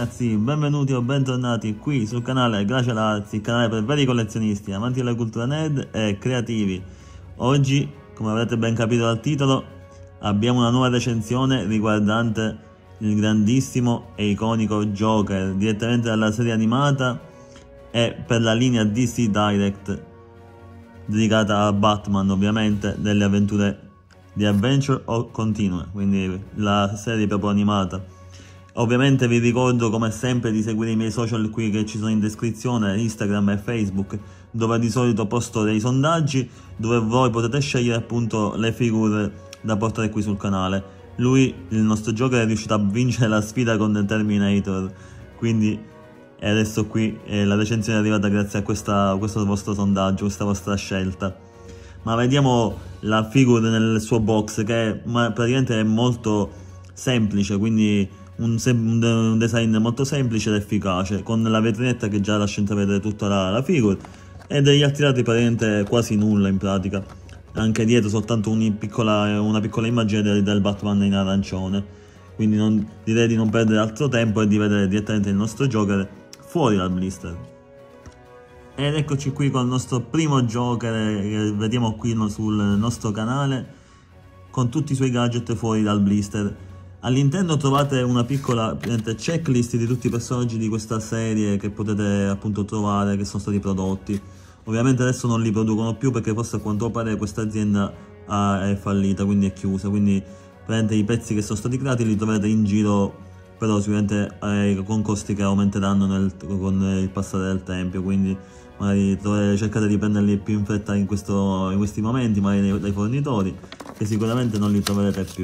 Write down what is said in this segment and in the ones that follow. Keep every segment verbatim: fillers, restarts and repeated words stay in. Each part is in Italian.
ragazzi, benvenuti o bentornati qui sul canale Glacial Arts, il canale per veri collezionisti, amanti della cultura nerd e creativi. Oggi, come avrete ben capito dal titolo, abbiamo una nuova recensione riguardante il grandissimo e iconico Joker, direttamente dalla serie animata e per la linea D C Direct, dedicata a Batman ovviamente, delle avventure di Adventure o Continue, quindi la serie proprio animata. Ovviamente vi ricordo come sempre di seguire i miei social qui che ci sono in descrizione, Instagram e Facebook, dove di solito posto dei sondaggi dove voi potete scegliere appunto le figure da portare qui sul canale. Lui, il nostro Joker, è riuscito a vincere la sfida con Terminator, quindi è adesso qui e la recensione è arrivata grazie a, questa, a questo vostro sondaggio, questa vostra scelta. Ma vediamo la figura nel suo box, che praticamente è molto semplice, quindi un, un design molto semplice ed efficace, con la vetrinetta che già lascia intravedere tutta la, la figura, e degli altri lati praticamente quasi nulla in pratica. Anche dietro soltanto una piccola, una piccola immagine del, del Batman in arancione, quindi non, direi di non perdere altro tempo e di vedere direttamente il nostro Joker fuori dal blister. Ed eccoci qui con il nostro primo Joker che vediamo qui sul nostro canale, con tutti i suoi gadget fuori dal blister. All'interno trovate una piccola checklist di tutti i personaggi di questa serie che potete appunto trovare, che sono stati prodotti. Ovviamente adesso non li producono più perché forse a quanto pare questa azienda è fallita, quindi è chiusa, quindi i pezzi che sono stati creati li troverete in giro, però sicuramente eh, con costi che aumenteranno nel, con il passare del tempo, quindi magari dovete, cercate di prenderli più in fretta in, questo, in questi momenti, magari dai fornitori, che sicuramente non li troverete più.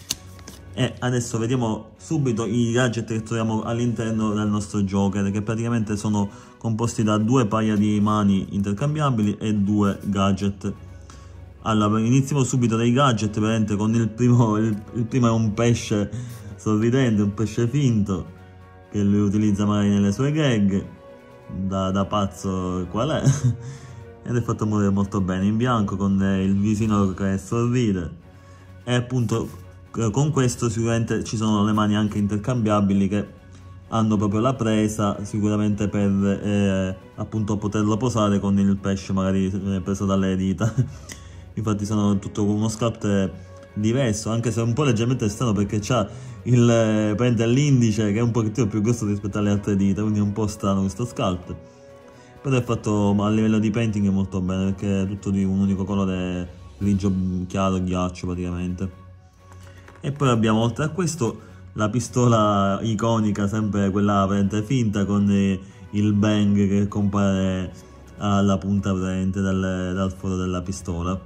E adesso vediamo subito i gadget che troviamo all'interno del nostro Joker, che praticamente sono composti da due paia di mani intercambiabili e due gadget. Allora, iniziamo subito dai gadget, veramente con il primo, il, il primo è un pesce sorridente, un pesce finto, che lui utilizza magari nelle sue gag, da, da pazzo qual è, ed è fatto morire molto bene, in bianco, con il visino che sorride, e appunto con questo sicuramente ci sono le mani anche intercambiabili che hanno proprio la presa sicuramente per eh, appunto poterlo posare con il pesce magari preso dalle dita. Infatti sono tutto uno sculpt diverso, anche se è un po' leggermente strano perché c'ha il prende l'indice che è un pochettino più grosso rispetto alle altre dita, quindi è un po' strano questo sculpt, però è fatto a livello di painting molto bene perché è tutto di un unico colore grigio chiaro, ghiaccio praticamente. E poi abbiamo, oltre a questo, la pistola iconica, sempre quella veramente finta, con il bang che compare alla punta presente dal, dal foro della pistola.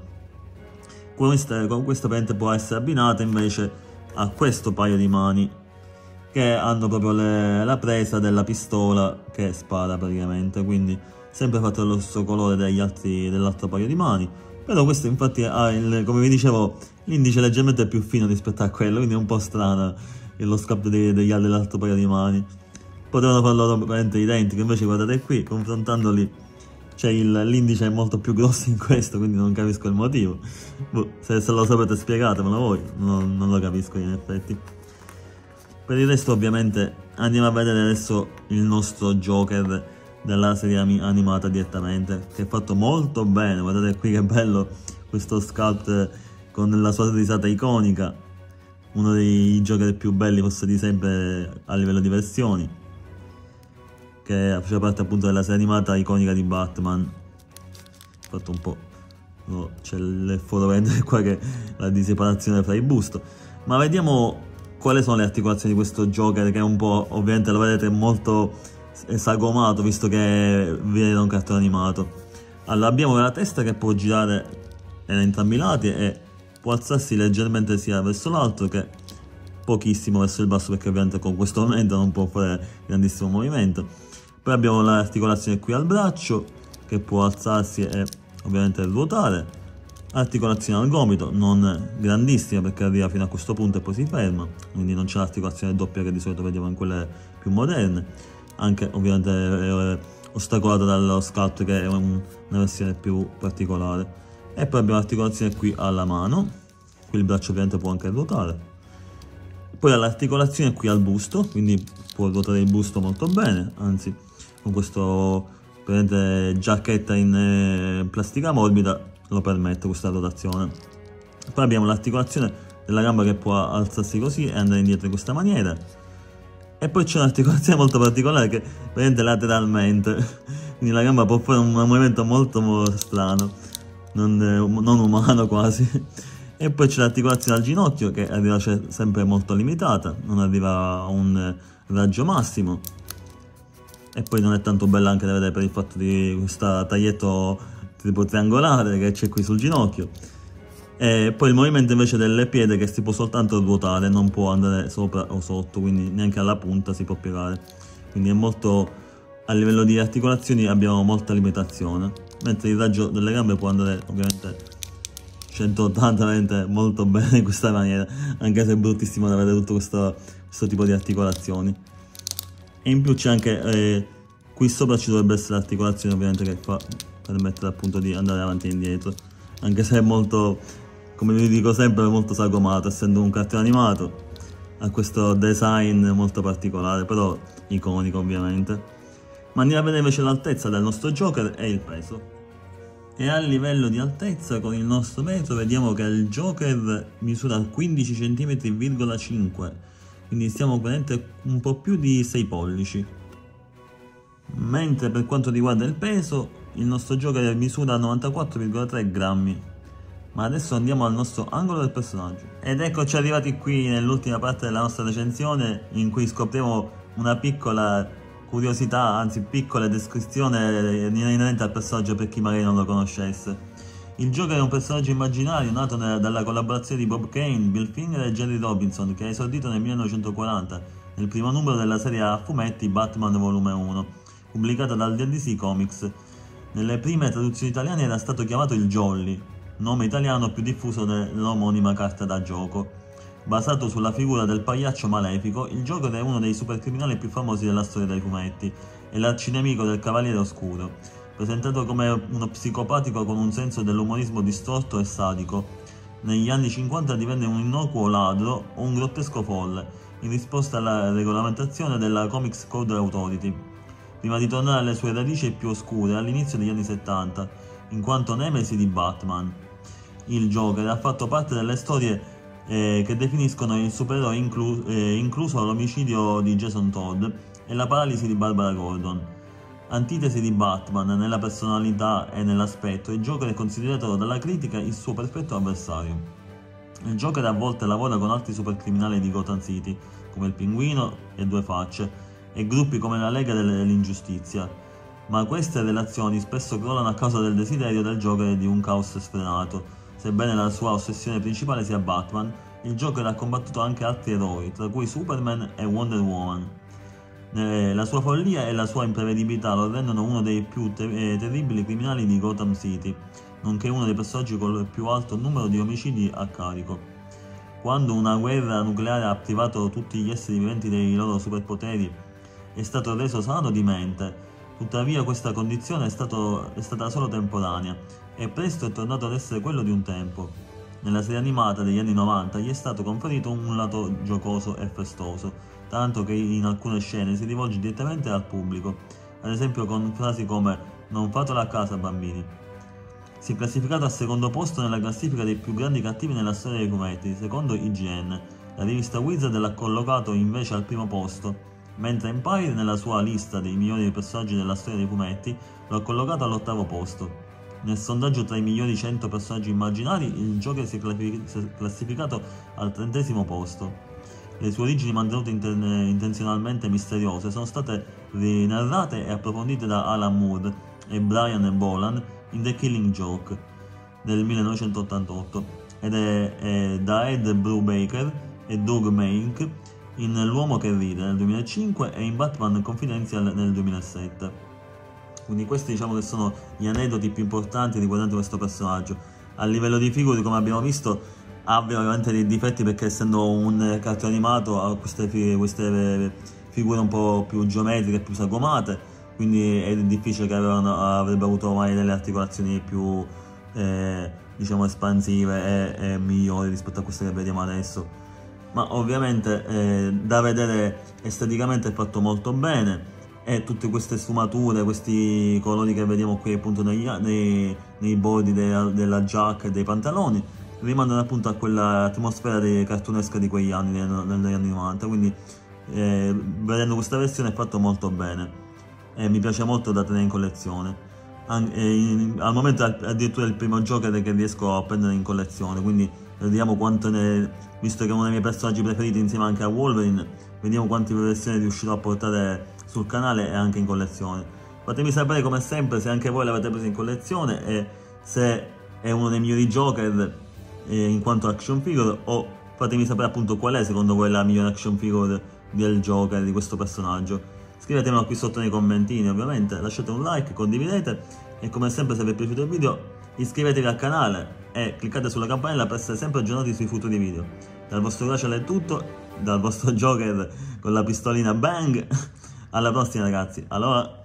Questa, con questa presente può essere abbinata invece a questo paio di mani, che hanno proprio le, la presa della pistola che spara praticamente, quindi sempre fatto dello stesso colore degli altri, dell'altro paio di mani. Però questo infatti ha, il, come vi dicevo, l'indice leggermente più fino rispetto a quello, quindi è un po' strano lo sculpt degli, degli altri dell'altro paio di mani. Potevano farlo veramente identico, invece guardate qui, confrontandoli, c'è l'indice è molto più grosso in questo, quindi non capisco il motivo. Boh, se, se lo sapete spiegatemelo voi, non, non lo capisco in effetti. Per il resto ovviamente andiamo a vedere adesso il nostro Joker della serie animata direttamente, che è fatto molto bene. Guardate qui che bello questo sculpt con la sua risata iconica, uno dei Joker più belli forse di sempre a livello di versioni, che faceva parte appunto della serie animata iconica di Batman. Fatto un po', no, c'è il foro verde qua che la di separazione fra i busto. Ma vediamo quali sono le articolazioni di questo Joker, che è un po', ovviamente lo vedete, molto sagomato visto che viene da un cartone animato. Allora abbiamo la testa che può girare in entrambi i lati e può alzarsi leggermente sia verso l'alto che pochissimo verso il basso, perché ovviamente con questo momento non può fare grandissimo movimento. Poi abbiamo l'articolazione qui al braccio che può alzarsi e ovviamente ruotare, articolazione al gomito non grandissima perché arriva fino a questo punto e poi si ferma, quindi non c'è l'articolazione doppia che di solito vediamo in quelle più moderne, anche ovviamente eh, ostacolata dallo sculpt che è un, una versione più particolare. E poi abbiamo l'articolazione qui alla mano, qui il braccio ovviamente può anche ruotare. Poi l'articolazione qui al busto, quindi può ruotare il busto molto bene, anzi con questo praticamente giacchetta in eh, plastica morbida lo permette questa rotazione. Poi abbiamo l'articolazione della gamba che può alzarsi così e andare indietro in questa maniera, e poi c'è un'articolazione molto particolare che prende lateralmente, quindi la gamba può fare un movimento molto, molto strano, non, non umano quasi. E poi c'è l'articolazione al ginocchio che arriva sempre molto limitata, non arriva a un raggio massimo, e poi non è tanto bella anche da vedere per il fatto di questo taglietto tipo triangolare che c'è qui sul ginocchio. E poi il movimento invece del piede che si può soltanto ruotare, non può andare sopra o sotto, quindi neanche alla punta si può piegare, quindi è molto, a livello di articolazioni abbiamo molta limitazione, mentre il raggio delle gambe può andare ovviamente centottanta, veramente molto bene in questa maniera, anche se è bruttissimo da vedere tutto questo, questo tipo di articolazioni. E in più c'è anche eh, qui sopra ci dovrebbe essere l'articolazione ovviamente che fa permettere appunto di andare avanti e indietro, anche se è molto, come vi dico sempre, molto sagomato, essendo un cartone animato, ha questo design molto particolare, però iconico ovviamente. Ma andiamo a vedere invece l'altezza del nostro Joker e il peso. E a livello di altezza con il nostro metro vediamo che il Joker misura quindici virgola cinque centimetri, quindi stiamo veramente un po' più di sei pollici. Mentre per quanto riguarda il peso, il nostro Joker misura novantaquattro virgola tre grammi. Ma adesso andiamo al nostro angolo del personaggio. Ed eccoci arrivati qui nell'ultima parte della nostra recensione, in cui scopriamo una piccola curiosità, anzi piccola descrizione inerente al personaggio per chi magari non lo conoscesse. Il Joker è un personaggio immaginario nato dalla collaborazione di Bob Kane, Bill Finger e Jerry Robinson, che ha esordito nel millenovecentoquaranta nel primo numero della serie a fumetti Batman volume uno, pubblicata dal D and D Comics. Nelle prime traduzioni italiane era stato chiamato il Jolly, nome italiano più diffuso dell'omonima carta da gioco. Basato sulla figura del pagliaccio malefico, il Joker è uno dei supercriminali più famosi della storia dei fumetti e l'arcinemico del Cavaliere Oscuro. Presentato come uno psicopatico con un senso dell'umorismo distorto e sadico, negli anni cinquanta divenne un innocuo ladro o un grottesco folle, in risposta alla regolamentazione della Comics Code Authority, prima di tornare alle sue radici più oscure all'inizio degli anni settanta, in quanto nemesi di Batman. Il Joker ha fatto parte delle storie eh, che definiscono il supereroe inclu eh, incluso l'omicidio di Jason Todd e la paralisi di Barbara Gordon. Antitesi di Batman nella personalità e nell'aspetto, il Joker è considerato dalla critica il suo perfetto avversario. Il Joker a volte lavora con altri supercriminali di Gotham City, come il Pinguino e Due Facce, e gruppi come la Lega dell'Ingiustizia, ma queste relazioni spesso crollano a causa del desiderio del Joker di un caos sfrenato. Sebbene la sua ossessione principale sia Batman, il Joker ha combattuto anche altri eroi, tra cui Superman e Wonder Woman. La sua follia e la sua imprevedibilità lo rendono uno dei più ter eh, terribili criminali di Gotham City, nonché uno dei personaggi con il più alto numero di omicidi a carico. Quando una guerra nucleare ha privato tutti gli esseri viventi dei loro superpoteri, è stato reso sano di mente. Tuttavia questa condizione è, stato, è stata solo temporanea e presto è tornato ad essere quello di un tempo. Nella serie animata degli anni novanta gli è stato conferito un lato giocoso e festoso, tanto che in alcune scene si rivolge direttamente al pubblico, ad esempio con frasi come "non fatelo a casa bambini". Si è classificato al secondo posto nella classifica dei più grandi cattivi nella storia dei fumetti, secondo I G N. La rivista Wizard l'ha collocato invece al primo posto, mentre Empire nella sua lista dei migliori personaggi della storia dei fumetti lo ha collocato all'ottavo posto. Nel sondaggio tra i migliori cento personaggi immaginari, il Joker si è classificato al trentesimo posto. Le sue origini, mantenute inten intenzionalmente misteriose, sono state rinarrate e approfondite da Alan Moore e Brian Boland in The Killing Joke del millenovecentottantotto ed è, è da Ed Brubaker e Doug Mahnke in L'uomo che ride nel duemilacinque e in Batman Confidential nel duemilasette. Quindi questi diciamo che sono gli aneddoti più importanti riguardanti questo personaggio. A livello di figure, come abbiamo visto, ha ovviamente dei difetti perché essendo un cartone animato ha queste, fi queste figure un po' più geometriche, più sagomate, quindi è difficile che avevano, avrebbe avuto mai delle articolazioni più eh, diciamo espansive e, e migliori rispetto a queste che vediamo adesso. ma ovviamente eh, da vedere esteticamente è fatto molto bene, e tutte queste sfumature, questi colori che vediamo qui appunto negli, nei, nei body della, della giacca e dei pantaloni rimandano appunto a quella atmosfera cartunesca di quegli anni, negli anni novanta, quindi eh, vedendo questa versione è fatto molto bene e mi piace molto da tenere in collezione. An in, al momento è addirittura il primo Joker che riesco a prendere in collezione, quindi vediamo quanto ne, visto che è uno dei miei personaggi preferiti insieme anche a Wolverine, vediamo quante versioni riuscirò a portare sul canale e anche in collezione. Fatemi sapere come sempre se anche voi l'avete preso in collezione e se è uno dei migliori Joker eh, in quanto action figure, o fatemi sapere appunto qual è secondo voi la migliore action figure del Joker, di questo personaggio. Scrivetemelo qui sotto nei commentini, ovviamente, lasciate un like, condividete e come sempre se vi è piaciuto il video iscrivetevi al canale e cliccate sulla campanella per essere sempre aggiornati sui futuri video. Dal vostro Glacial è tutto, dal vostro Joker con la pistolina Bang, alla prossima ragazzi, allora...